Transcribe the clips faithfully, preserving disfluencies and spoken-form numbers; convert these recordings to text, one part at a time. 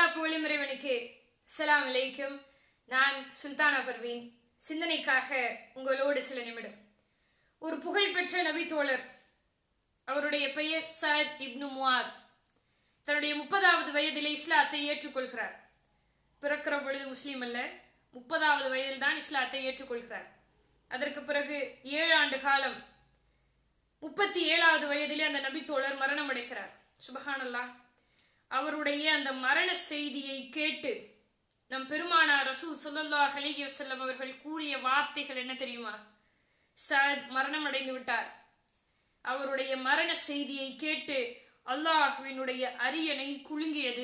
புகழும் இறைவனுக்கு அஸ்ஸலாமு அலைக்கும். நான் சுல்தானா பர்வீன். சிந்தனைக்காக உங்களோடு சில நிமிடம். ஒரு புகழ்பெற்ற நபி தோழர், அவருடைய பெயர் சஅத் இப்னு முஆத், தன்னுடைய முப்பதாவது வயதிலே இஸ்லாத்தை ஏற்றுக்கொள்கிறார். பிறக்கிற பொழுது முஸ்லீம் அல்ல, முப்பதாவது வயதில் தான் இஸ்லாத்தை ஏற்றுக்கொள்கிறார். அதற்கு பிறகு ஏழு ஆண்டு காலம், முப்பத்தி ஏழாவது வயதிலே அந்த நபி தோழர் மரணம் அடைகிறார். சுபஹானல்லாஹ். அவருடைய அந்த மரண செய்தியை கேட்டு நம் பெருமானார் ரசூல் ஸல்லல்லாஹு அலைஹி வஸல்லம் அவர்கள் கூறிய வார்த்தைகள் என்ன தெரியுமா? சஅத் மரணம் அடைந்து விட்டார். அவருடைய மரண செய்தியை கேட்டு அல்லாஹ்வினுடைய அரியணை குலுங்கியது.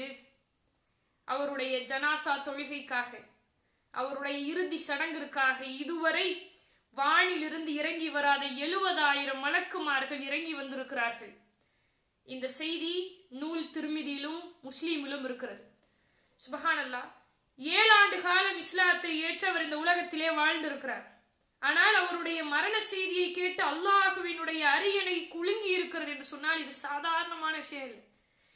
அவருடைய ஜனாசா தொழுகைக்காக, அவருடைய இறுதி சடங்கிற்காக இதுவரை வானிலிருந்து இறங்கி வராத எழுபதாயிரம் மலக்குமார்கள் இறங்கி வந்திருக்கிறார்கள். இந்த செய்தி நூல் திருமிதியிலும் முஸ்லீமிலும் இருக்கிறது. சுபஹானல்லாஹ். ஏழு ஆண்டு காலம் இஸ்லாத்தை ஏற்று அவர் இந்த உலகத்திலே வாழ்ந்திருக்கிறார். ஆனால் அவருடைய மரண செய்தியை கேட்டு அல்லாஹுவினுடைய அரியணை குலுங்கி இருக்கிறது என்று சொன்னால் இது சாதாரணமான விஷயம் இல்லை.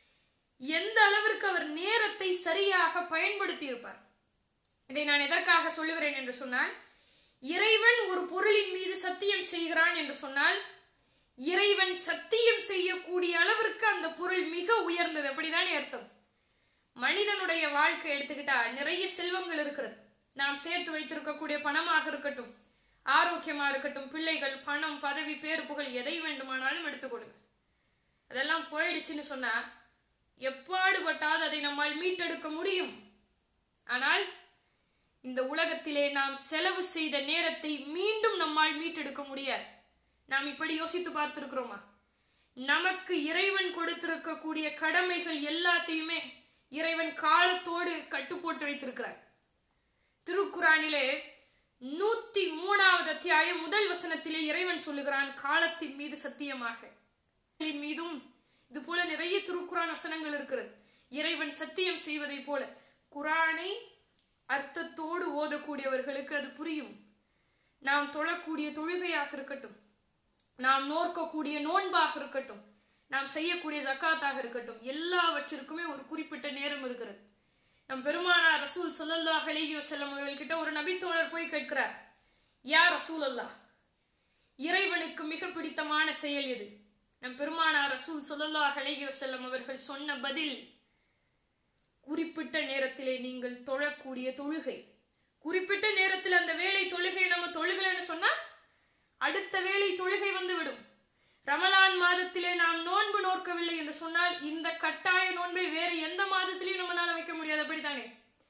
எந்த அளவிற்கு அவர் நேரத்தை சரியாக பயன்படுத்தி இருப்பார். இதை நான் எதற்காக சொல்லுகிறேன் என்று சொன்னால், இறைவன் ஒரு பொருளின் மீது சத்தியம் செய்கிறான் என்று சொன்னால் இறைவன் சத்தியம் செய்யக்கூடிய அளவிற்கு அந்த பொருள் மிக உயர்ந்தது, அப்படிதானே அர்த்தம். மனிதனுடைய வாழ்க்கை எடுத்துக்கிட்டா நிறைய செல்வங்கள் இருக்கிறது. நாம் சேர்த்து வைத்திருக்கக்கூடிய பணமாக இருக்கட்டும், ஆரோக்கியமா இருக்கட்டும், பிள்ளைகள், பணம், பதவி, பேரு, புகழ், எதை வேண்டுமானாலும் எடுத்துக்கொள்ளுங்க. அதெல்லாம் போயிடுச்சுன்னு சொன்னா எப்பாடுபட்டாது அதை நம்மால் மீட்டெடுக்க முடியும். ஆனால் இந்த உலகத்திலே நாம் செலவு செய்த நேரத்தை மீண்டும் நம்மால் மீட்டெடுக்க முடியாது. நாம் இப்படி யோசித்து பார்த்திருக்கிறோமா? நமக்கு இறைவன் கொடுத்திருக்கக்கூடிய கடமைகள் எல்லாத்தையுமே இறைவன் காலத்தோடு கட்டு போட்டு வைத்திருக்கிறார். திருக்குரானிலே நூத்தி மூணாவது அத்தியாயம் முதல் வசனத்திலே இறைவன் சொல்லுகிறான், காலத்தின் மீது சத்தியமாக. மீதும் இது போல நிறைய திருக்குரான் வசனங்கள் இருக்கிறது. இறைவன் சத்தியம் செய்வதை போல குரானை அர்த்தத்தோடு ஓதக்கூடியவர்களுக்கு அது புரியும். நாம் தொழக்கூடிய தொழுகையாக இருக்கட்டும், நாம் நோக்கக்கூடிய நோன்பாக இருக்கட்டும், நாம் செய்யக்கூடிய ஜக்காத்தாக இருக்கட்டும், எல்லாவற்றிற்குமே ஒரு குறிப்பிட்ட நேரம் இருக்கிறது. நம் பெருமானார் ரசூல் ஸல்லல்லாஹு அலைஹி வஸல்லம் அவர்கள்கிட்ட ஒரு நபி தோழர் போய் கேட்கிறார், யா ரசூல் அல்லாஹ், இறைவனுக்கு மிக பிடித்தமான செயல் எது? நம் பெருமானார் ரசூல் ஸல்லல்லாஹு அலைஹி வஸல்லம் அவர்கள் சொன்ன பதில், குறிப்பிட்ட நேரத்திலே நீங்கள் தொழக்கூடிய தொழுகை. குறிப்பிட்ட நேரத்தில் அந்த வேளை தொழுகை நம்ம தொழுகலைன்னு சொன்னா அடுத்த வேளை தொழுகை வந்து விடும். ரமலான் மாதத்திலே நாம் நோன்பு நோக்கவில்லை என்று சொன்னால் இந்த கட்டாய நோன்பை வேறு எந்த மாதத்திலையும் நம்மளால வைக்க முடியாது, அப்படித்தானே?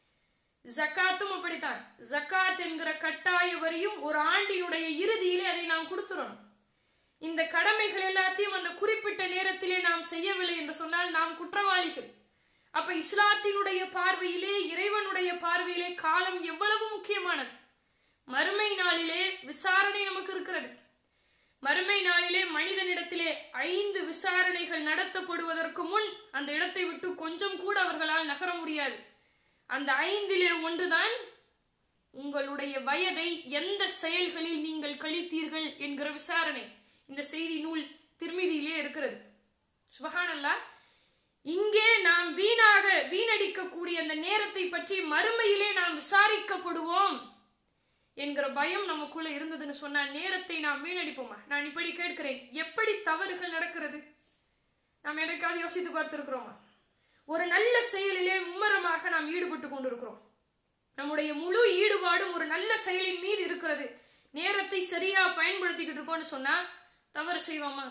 ஜக்காத்தும் அப்படித்தான். ஜக்காத் என்கிற கட்டாய வரியும் ஒரு ஆண்டினுடைய இறுதியிலே அதை நாம் கொடுத்துறோம். இந்த கடமைகள் எல்லாத்தையும் அந்த குறிப்பிட்ட நேரத்திலே நாம் செய்யவில்லை என்று சொன்னால் நாம் குற்றவாளிகள். அப்ப இஸ்லாத்தினுடைய பார்வையிலே, இறைவனுடைய பார்வையிலே காலம் எவ்வளவு முக்கியமானது. மறுமை நாளிலே விசாரணை நமக்கு இருக்கிறது. மறுமை நாளிலே மனிதனிடத்திலே ஐந்து விசாரணைகள் நடத்தப்படுவதற்கு முன் அந்த இடத்தை விட்டு கொஞ்சம் கூட அவர்களால் நகர முடியாது. அந்த ஐந்திலே ஒன்றுதான் உங்களுடைய வயதை எந்த செயல்களில் நீங்கள் கழித்தீர்கள் என்கிற விசாரணை. இந்த செய்தி நூல் திருமிதியிலே இருக்கிறது. சுபஹானல்லாஹ். இங்கே நாம் வீணாக வீணடிக்கக்கூடிய அந்த நேரத்தை பற்றி மறுமையிலே நாம் விசாரிக்கப்படுவோம் என்கிற பயம் நமக்குள்ள இருந்ததுன்னு சொன்னா நேரத்தை நாம் வீணடிப்போமா? நான் இப்படி கேட்கிறேன், எப்படி தவறுகள் நடக்கிறது? நாம் எதற்காவது யோசித்து பார்த்திருக்கிறோமா? ஒரு நல்ல செயலிலே மும்மரமாக நாம் ஈடுபட்டு கொண்டிருக்கிறோம். நம்முடைய முழு ஈடுபாடும் ஒரு நல்ல செயலின் மீது இருக்கிறது. நேரத்தை சரியா பயன்படுத்திக்கிட்டு இருக்கோம்னு சொன்னா தவறு செய்வோமா?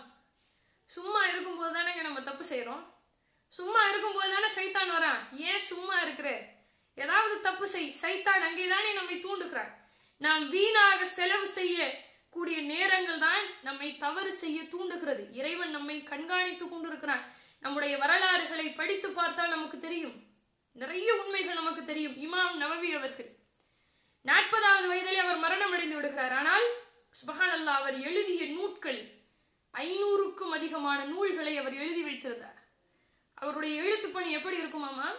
சும்மா இருக்கும்போது தானே நம்ம தப்பு செய்யறோம். சும்மா இருக்கும்போது தானே சைத்தான் வரான். ஏன் சும்மா இருக்கிற? ஏதாவது தப்பு செய், சைத்தான் அங்கேதானே நம்மை தூண்டுகிறார். நாம் வீணாக செலவு செய்ய கூடிய நேரங்கள் தான் நம்மை தவறு செய்ய தூண்டுகிறது. இறைவன் நம்மை கண்காணித்து கொண்டிருக்கிறான். நம்முடைய வரலாறுகளை படித்து பார்த்தால் நமக்கு தெரியும், நிறைய உண்மைகள் நமக்கு தெரியும். இமாம் நவவி அவர்கள் நாற்பதாவது வயதிலே அவர் மரணம் அடைந்து விடுகிறார். ஆனால் சுபஹானல்லாஹ், அவர் எழுதிய நூட்கள் ஐநூறுக்கும் அதிகமான நூல்களை அவர் எழுதி வைத்திருந்தார். அவருடைய எழுத்து பணி எப்படி இருக்குமாமா?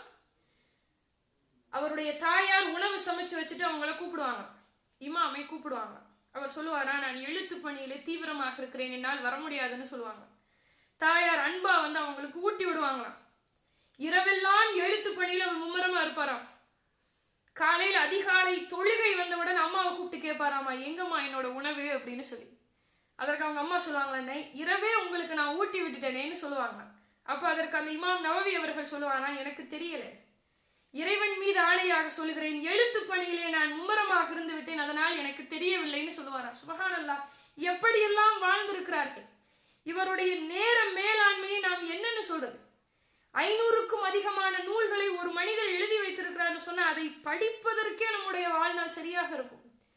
அவருடைய தாயார் உணவு சமைச்சு வச்சுட்டு அவங்கள கூப்பிடுவாங்க, இமாமை கூப்பிடுவாங்க. அவர் சொல்லுவாரா, நான் எழுத்து பணியிலே தீவிரமாக இருக்கிறேன், என்னால் வர முடியாதுன்னு சொல்லுவாங்க. தாயார் அன்பா வந்து அவங்களுக்கு ஊட்டி விடுவாங்களாம். இரவெல்லாம் எழுத்து பணி பணியில அவர் மும்மரமா இருப்பாராம். காலையில அதிகாலை தொழுகை வந்தவுடன் அம்மாவை கூப்பிட்டு கேட்பாராமா, எங்கம்மா என்னோட உணவு அப்படின்னு சொல்லி. அதற்கு அவங்க அம்மா சொல்லுவாங்களே, இரவே உங்களுக்கு நான் ஊட்டி விட்டுட்டேனேன்னு சொல்லுவாங்க. அப்ப அதற்கு அந்த இமாம் நவவி அவர்கள் சொல்லுவாரா, எனக்கு தெரியல, இறைவன் மீது ஆணையாக சொல்லுகிறேன், எழுத்து பணியிலே நான் மும்மரமாக இருந்து விட்டேன், அதனால் எனக்கு தெரியவில்லைன்னு சொல்லுவாரா. சுப்ஹானல்லாஹ், எப்படியெல்லாம் வாழ்ந்திருக்கிறார்கள். இவருடைய நேர மேலாண்மையை நாம் என்னன்னு சொல்றது? ஐநூறுக்கும் அதிகமான நூல்களை ஒரு மனிதர் எழுதி வைத்திருக்கிறார்னு சொன்னா அதை படிப்பதற்கே நம்முடைய வாழ்நாள் சரியாக இருக்கும்.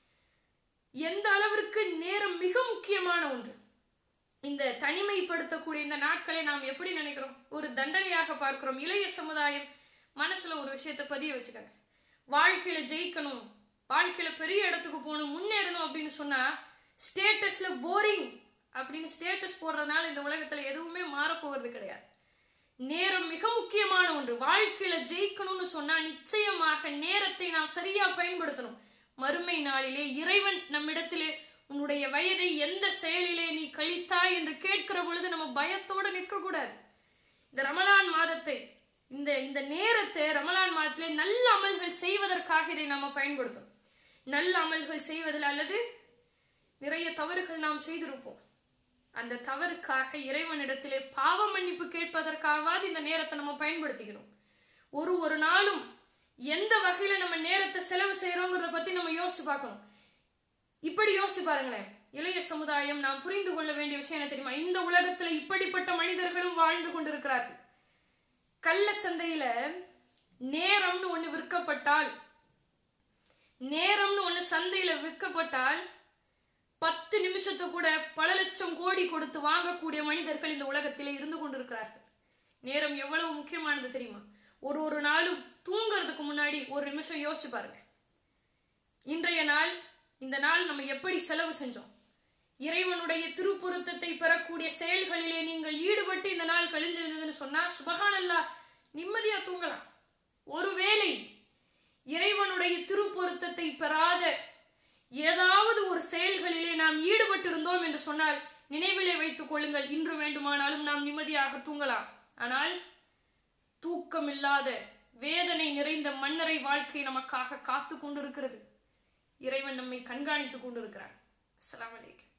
எந்த அளவிற்கு நேரம் மிக முக்கியமான ஒன்று. இந்த தனிமைப்படுத்தக்கூடிய இந்த நாட்களை நாம் எப்படி நினைக்கிறோம்? ஒரு தண்டனையாக பார்க்கிறோம். இளைய சமுதாயம் மனசுல ஒரு விஷயத்தை பதிய வச்சுக்கங்க. வாழ்க்கையில ஜெயிக்கணும், வாழ்க்கையில பெரிய இடத்துக்கு போகணும், முன்னேறணும் அப்படின்னு சொன்னா ஸ்டேட்டஸ்ல போரிங் அப்படின்னு ஸ்டேட்டஸ் போடுறதுனால இந்த உலகத்துல எதுவுமே மாறப்போவது கிடையாது. நேரம் மிக முக்கியமான ஒன்று. வாழ்க்கையில ஜெயிக்கணும்னு சொன்னா நிச்சயமாக நேரத்தை நாம் சரியா பயன்படுத்தணும். மறுமை நாளிலே இறைவன் நம்மிடத்திலே உன்னுடைய வயதை எந்த செயலிலே நீ கழித்தாய் என்று கேட்கிற பொழுது நம்ம பயத்தோட நிற்க கூடாது. இந்த ரமலான் மாதத்தை, இந்த இந்த நேரத்தை ரமலான் மாதத்திலே நல்ல அமல்கள் செய்வதற்காக இதை நாம பயன்படுத்தும். நல்ல அமல்கள் செய்வதில் அல்லது நிறைய தவறுகள் நாம் செய்திருப்போம். அந்த தவறுக்காக இறைவனிடத்திலே பாவ மன்னிப்பு கேட்பதற்காகவாது இந்த நேரத்தை நம்ம பயன்படுத்திக்கணும். ஒரு ஒரு நாளும் எந்த வகையில நம்ம நேரத்தை செலவு செய்யறோங்கிறத பத்தி நம்ம யோசிச்சு பார்க்கணும். இப்படி யோசிச்சு பாருங்களேன். இளைய சமுதாயம் நாம் புரிந்து கொள்ள வேண்டிய விஷயம் என்ன தெரியுமா? இந்த உலகத்துல இப்படிப்பட்ட மனிதர்களும் வாழ்ந்து கொண்டிருக்கிறார்கள். கள்ள சந்தையில நேரம்னு ஒண்ணு விற்கப்பட்டால், நேரம்னு ஒண்ணு சந்தையில விற்கப்பட்டால் பத்து நிமிஷத்தை கூட பல லட்சம் கோடி கொடுத்து வாங்கக்கூடிய மனிதர்கள் இந்த உலகத்திலே இருந்து கொண்டிருக்கிறார்கள். நேரம் எவ்வளவு முக்கியமானது தெரியுமா? ஒரு ஒரு நாளும் தூங்குறதுக்கு முன்னாடி ஒரு நிமிஷம் யோசிச்சு பாருங்க. இன்றைய நாள், இந்த நாள் நம்ம எப்படி செலவு செஞ்சோம்? இறைவனுடைய திருப்பொருத்தத்தை பெறக்கூடிய செயல்களிலே நீங்கள் ஈடுபட்டு இந்த நாள் கழிஞ்சிருந்ததுன்னு சொன்னா சுப்ஹானல்லாஹ், நிம்மதியா தூங்கலாம். ஒருவேளை இறைவனுடைய திருப்பொருத்தத்தை பெறாத ஏதாவது ஒரு செயல்களிலே நாம் ஈடுபட்டு இருந்தோம் என்று சொன்னால் நினைவிலே வைத்துக் கொள்ளுங்கள், இன்று வேண்டுமானாலும் நாம் நிம்மதியாக தூங்கலாம். ஆனால் தூக்கமில்லாத வேதனை நிறைந்த மன்னரை வாழ்க்கை நமக்காக காத்து கொண்டிருக்கிறது. இறைவன் நம்மை கண்காணித்துக் கொண்டிருக்கிறார். அஸ்ஸலாமு அலைக்கும்.